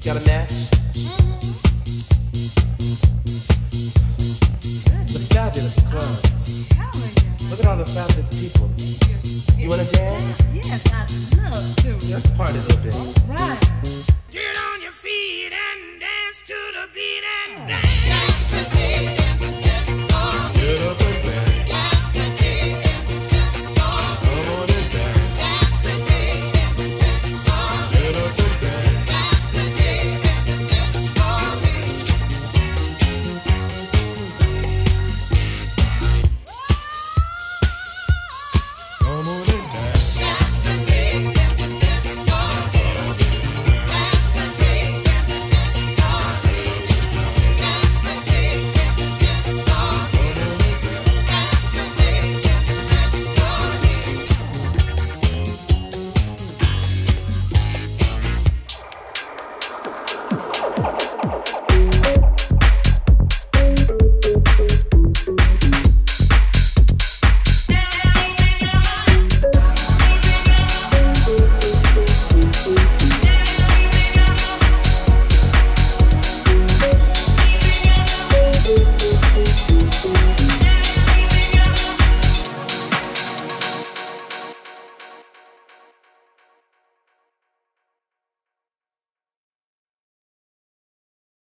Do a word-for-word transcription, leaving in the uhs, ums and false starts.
Got a match? It's a fabulous club. Look at all the fabulous people. You wanna dance? Yes, I'd love to. Let's party a little bit. All right.